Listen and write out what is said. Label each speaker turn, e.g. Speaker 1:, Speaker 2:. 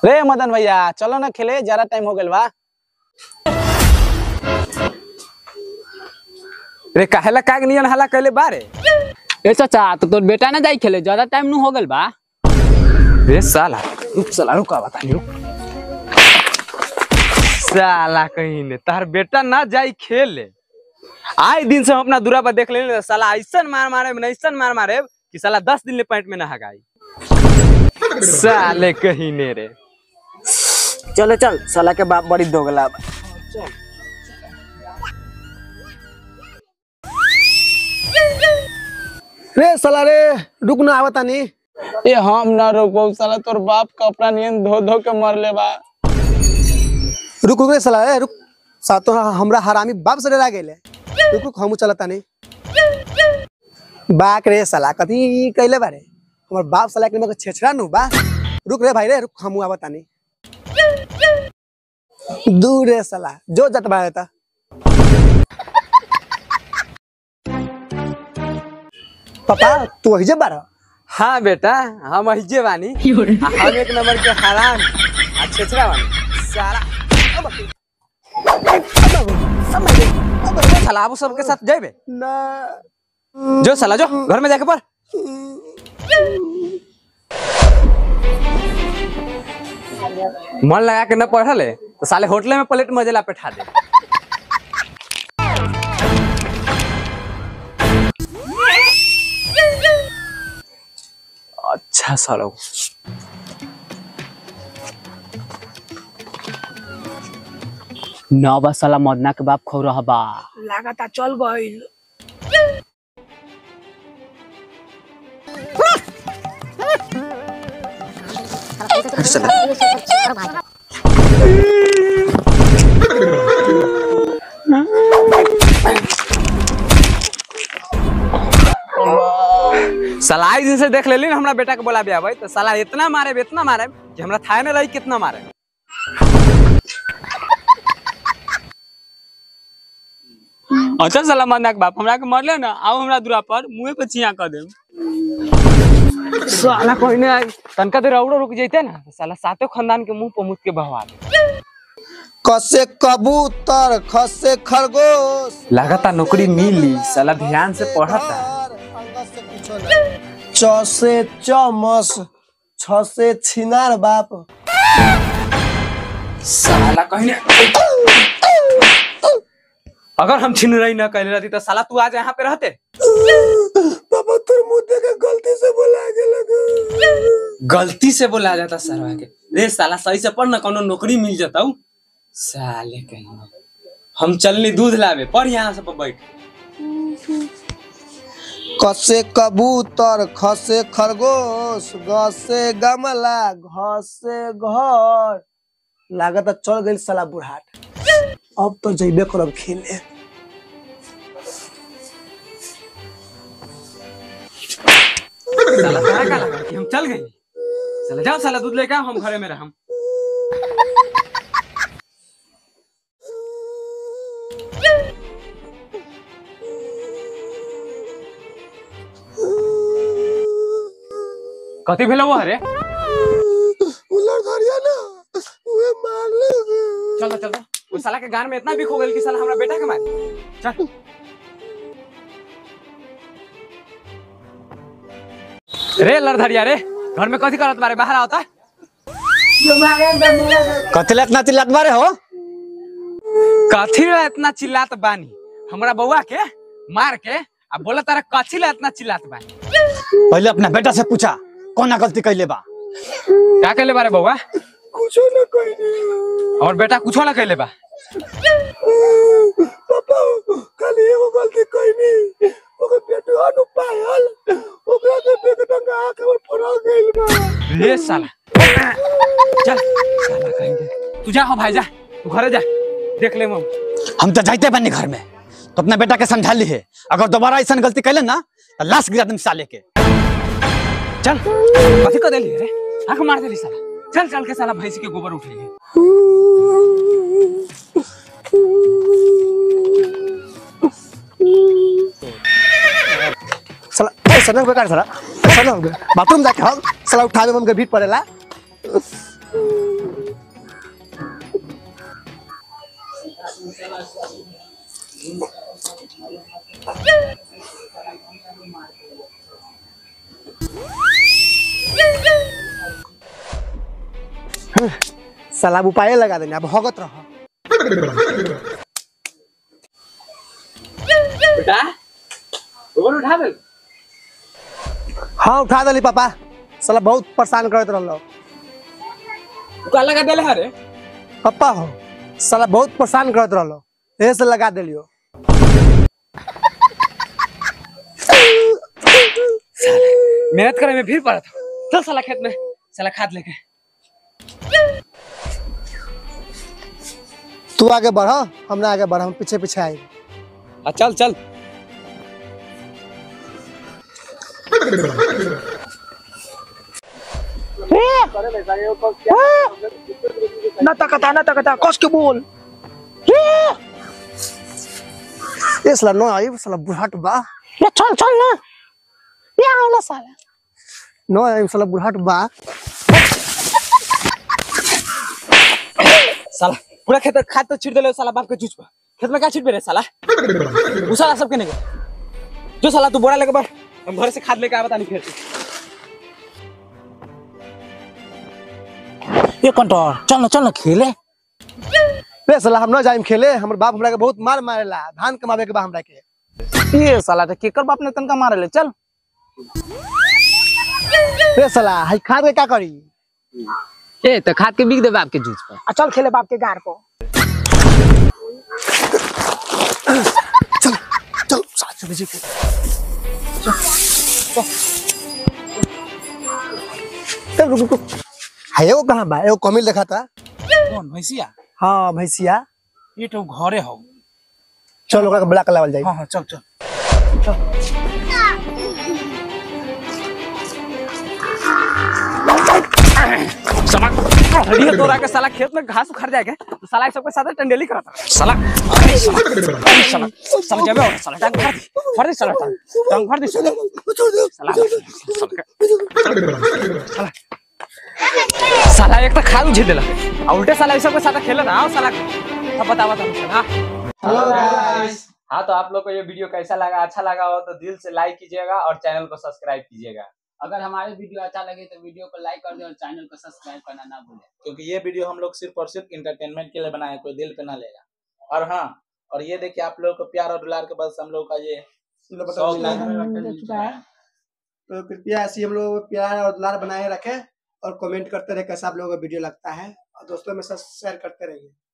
Speaker 1: रे मदन भैया चलो ना खेले, ज्यादा टाइम हो गया बा।
Speaker 2: रे काहेला काग नियन हला कहले बारे।
Speaker 3: ए चाचा तो तोर बेटा ना जाई खेले, ज्यादा टाइम नु हो गल बा।
Speaker 2: रे साला रुक बता नहीं रुक। साला कहीं ने तार बेटा ना जाई खेले। आए दिन से हम अपना दूरा पर देख ले साला ऐसा मार मारे कि साला 10 दिन ले पैंट में नहा गई। साले कहीं ने रे।
Speaker 1: चलो चल, साला के बाप बड़ी दोगला बा।
Speaker 4: रे साला रे रुक ना आवता नहीं।
Speaker 1: ए हम ना रोको, साला तोर बाप कपड़ा नियन धो धो के मर ले बा।
Speaker 4: रुक रे साला रे रुक, सातो हमरा हरामी बाप से डरा गेले। रुक हमू चलता नहीं। बाक रे साला कथी कहले बारे, हमर बाप साला के में छेछरा नु बा। रुक रे भाई रे रुक, हमू आवता नहीं। दूर रे साला जो जत बा था। पापा तू वही जे बारा।
Speaker 2: हाँ बेटा हम अहिजे बानी। हम एक नंबर के हराम छेछरा बानी साला। साला अब सबके साथ जाइबे
Speaker 4: ना
Speaker 2: जो साला जो घर में जाके पढ़। मन लगा के न पढ़ले तो साले होटल में प्लेट मजेला पे ठा दे। अच्छा सालो
Speaker 3: ना बा साला मदना के बाप खौ रहा बा।
Speaker 5: लगाता चल गइल।
Speaker 2: साला आई दिन से देख लेली ना हमरा बेटा के बोला बिया भाई तो साला इतना मारे कि हमरा थाए में रही कितना मारे।
Speaker 3: अच्छा साला मदना के बाप हमरा के मरले ना, आओ हमरा दूरा पर मुंह पे चिया कर देम।
Speaker 2: साला कोई नहीं आई तनका देर और रुक जइते ना तो साला सातों खानदान के मुंह पे मुत के बहवा दे।
Speaker 4: कसे कबूतर खसे खरगोश।
Speaker 2: लगातार नौकरी मिली साला ध्यान से पढ़ता।
Speaker 4: च से चमस, छ से छिनार बाप।
Speaker 2: साला कहीं अगर हम छिन रही ना कहले रहती तो साला तू आज यहाँ पे रहते।
Speaker 4: पापा तोर मुंह देख गलती से बोला गेल।
Speaker 2: गलती से बोला जाता सरवा के। रे साला सही से पढ़ ना कोनो नौकरी मिल जाता। साले कहीं हम चलनी दूध लावे पढ़ यहाँ से बैठ।
Speaker 4: कसे कबूतर खसे खरगोश, ग से गमला, घ से घर। लागत चल गई साला बुढ़ाट। अब तो जइबे करब खेले।
Speaker 2: साला सारा का लगा कि हम चल गए। साला जाओ साला दूध लेके आओ, हम घरे में रहम। कथी भेलो वो हरे
Speaker 4: उलर धरिया ना वे मार ले।
Speaker 2: चलो चलो वो साला के गान में इतना बिक हो गइल कि साला हमरा बेटा के मारी। चल रे लड़धरिया रे घर में कथी करत मारे बाहर आवता।
Speaker 4: कथी इतना चिल्लात मारे हो।
Speaker 2: कथी ला इतना चिल्लात बानी हमरा बउआ के मार के आ बोला तारा कथी ला इतना चिल्लात बानी।
Speaker 6: पहले अपना बेटा से पूछा कौन गलती कैले बा।
Speaker 2: क्या कहले बारे बउआ।
Speaker 4: कुछो ना कइनी।
Speaker 2: और बेटा कुछो ना कहले बा।
Speaker 4: पापा खाली एगो गलती कइनी, ओकर बेटवा नु पायल ओकरा के देख दंगा आंख में फोड़ा गइल बा।
Speaker 2: रे साला चल साला कहेंगे तू जा हो भाई जा तू घरे जा देख ले मम।
Speaker 6: हम तो जाते बनी घर में तो अपना बेटा के समझा ली है, अगर दोबारा ऐसा गलती कैले ना तो लाश गिरा देम साले के।
Speaker 2: चल कथी कर देली रे आंख मार देली साला। चल चल के साला भैंस के गोबर उठेंगे।
Speaker 4: साला ऐसा ना बेकार साला, ऐसा ना बाथरूम जाके हम साला उठा दे, हमके भीड़ पड़ेला। साला अब उपाय लगा देंगे अब भगत रहो।
Speaker 2: बेटा ओवन उठा दे।
Speaker 4: हाँ उठा दली पापा, साला बहुत परेशान करत रहलो।
Speaker 2: का लगा देले हरे
Speaker 4: पापा हो साला बहुत परेशान करत रहलो, यही से लगा देलियो।
Speaker 2: मेहनत करे में भीड़ पड़ा था। चल साला खेत में साला खाद लेके।
Speaker 4: तू आगे बढ़ो, हम ना आगे बढ़ो, हम पीछे पीछे आए।
Speaker 2: चल चल।
Speaker 5: ना तकता कस के बोल।
Speaker 4: ये साला नो आई, साला बुढ़ाट बा।
Speaker 5: ये चल चल ना, ये आओ ना साला।
Speaker 4: नो आई साला बुढ़ाट बा।
Speaker 2: साला पूरा खेत खाद तो छिड़ देले साला बाप के जूझ पर। खेत में क्या छिड़ रे साला? वो साला सब के नहीं गए। जो साला तू बोरा लेके बैठ, हम घर से खाद लेके आ बता नहीं फिर।
Speaker 5: ये कंट्रोल चल ना खेले।
Speaker 4: रे साला हम ना जाइम खेले, हमर बाप हमरा के बहुत मार मारेला, धान कमावे के बा हमरा के।
Speaker 1: ये साला तो केकर बाप ने तनका मारे ले चल।
Speaker 4: रे साला हाई खाद के का करी?
Speaker 1: ए तो खाद के बिक दे बाप के जूझ पर।
Speaker 5: चल खेले बाप के गार को।
Speaker 4: चल चल साथ बजे के चल रुक रुक। हाय वो कहां बा? एगो कमिल देखा था।
Speaker 1: कौन भैंसिया?
Speaker 4: हाँ भैंसिया।
Speaker 1: ये तो घरे हो।
Speaker 4: चल ओकरा के ब्लैक लावल जाई।
Speaker 1: हाँ चल चल।
Speaker 2: ये तोरा के साला खेत में घास उखड़ जाएगा तो साला सबके साथ टंडेली करता साला। अरे साला साला जाबे और साला टांग फाड़ दे साला टांग फाड़ दे साला साला एक तो खाद उझे देला और उल्टे साला सबके साथ खेला ना। आओ साला अब बतावा तुम साला।
Speaker 4: Hello guys.
Speaker 2: हाँ तो आप लोग को ये वीडियो कैसा लगा? अच्छा लगा हो तो दिल से लाइक कीजिएगा और चैनल को सब्सक्राइब कीजिएगा।
Speaker 1: अगर हमारे वीडियो अच्छा लगे तो वीडियो को लाइक कर दे और चैनल को सब्सक्राइब करना ना भूलें।
Speaker 7: क्योंकि ये वीडियो हम लोग सिर्फ और सिर्फ इंटरटेनमेंट के लिए बनाए, कोई दिल पे ना लेगा। और हाँ, और ये देखिए आप लोगों को प्यार और दुलार के बस हम लोग का ये 100 लाइक।
Speaker 4: तो कृपया ऐसी हम लोग प्यार और दुलार बनाए रखें और कमेंट करते रहे कैसा आप लोगों को वीडियो लगता है और दोस्तों में साथ शेयर करते रहिए।